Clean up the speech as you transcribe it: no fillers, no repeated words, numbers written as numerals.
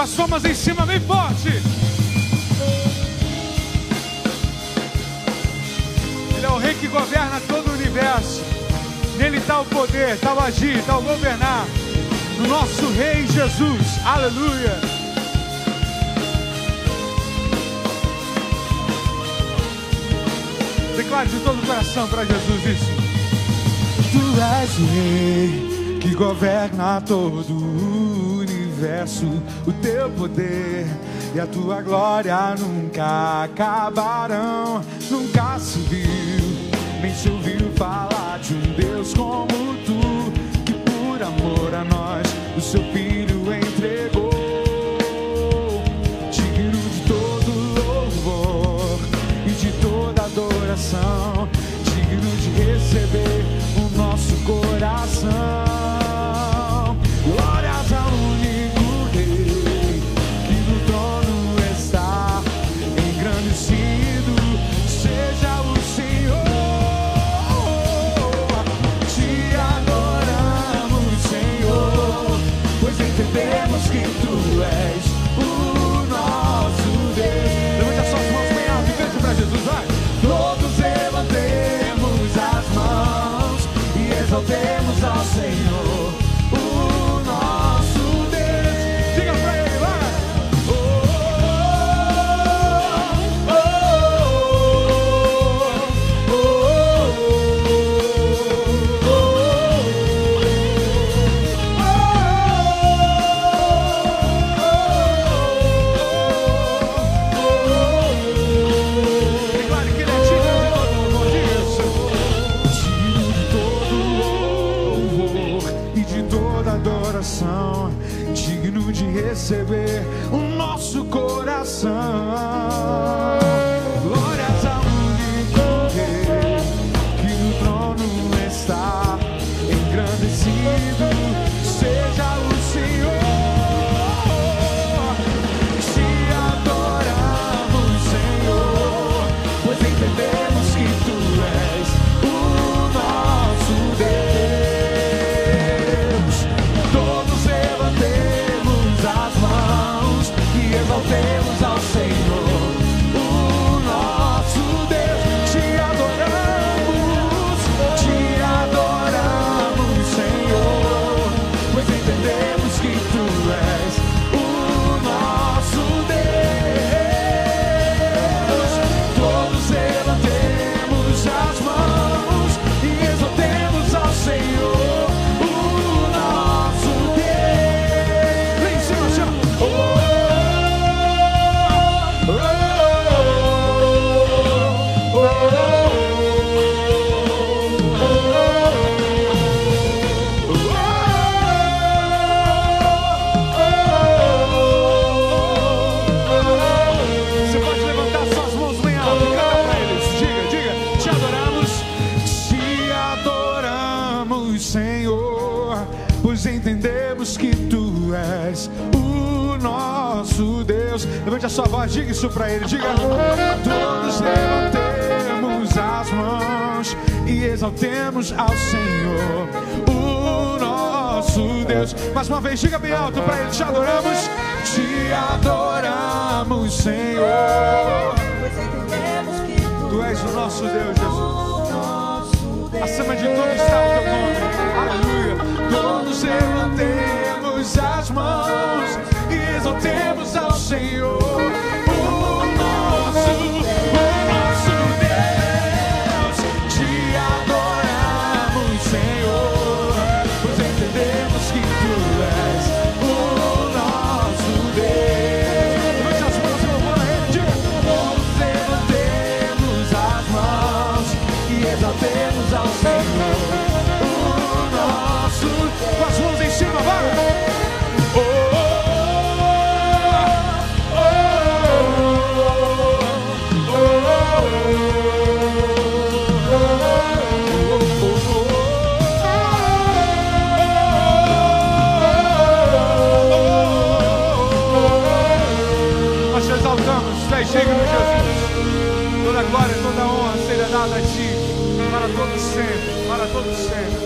Com as palmas em cima, bem forte. Ele é o Rei que governa todo o universo. Nele está o poder, está o agir, está o governar. No nosso Rei Jesus. Aleluia. Declare de todo o coração para Jesus isso. Tu és o Rei que governa todo o universo. O teu poder e a tua glória nunca acabarão. Nunca se viu, nem se ouviu falar de um Deus como tu, que por amor a nós o seu Filho entregou. Digno de todo louvor e de toda adoração, digno de receber o nosso coração. Glórias ao único Rei que no trono está, engrandecido seja o Senhor. Te adoramos, Senhor, pois entendemos que tu és o nosso Deus. Levante as suas mãos bem alto e cante para Jesus, vai. Todos levantemos as mãos e exaltemos ao Senhor, o nosso Deus. Diga pra ele, vai. Declare que ele é digno de todo louvor, diga isso. Digno de todo louvor e de toda adoração, digno de receber o nosso coração. Glórias ao único Rei que no trono está, engrandecido seja o Senhor. Te adoramos, Senhor, pois entendemos que tu és o nosso Deus. Todos levantemos as mãos e exaltemos ao Senhor, o nosso Deus. Te adoramos, Senhor, pois entendemos que tu és o nosso Deus. Todos levantemos as mãos e exaltemos ao Senhor, o nosso Deus. Vem em cima, chama. Você pode levantar suas mãos bem alto e canta pra eles. Diga, te adoramos, Senhor, pois entendemos que tu és o nosso Deus. Levante a sua voz, diga isso pra ele. Diga, todos levantemos as mãos e exaltemos ao Senhor, o nosso Deus. Mais uma vez, diga bem alto pra ele. Te adoramos, Senhor, Pois entendemos que tu és o nosso Deus, Jesus. o nosso Deus. Acima de tudo está o teu nome. Aleluia. Todos levantemos as mãos e exaltemos ao Senhor, o nosso Deus. Te adoramos, Senhor, pois entendemos que tu és o nosso Deus. Levante as mãos e louvor a ele. Diga. Todos levantemos as mãos e exaltemos ao Senhor, o nosso. Com as mãos em cima, vai. Nós te exaltamos, tu és digno, Jesus. Toda glória, toda honra seja dada a ti, para todo sempre, para todo sempre.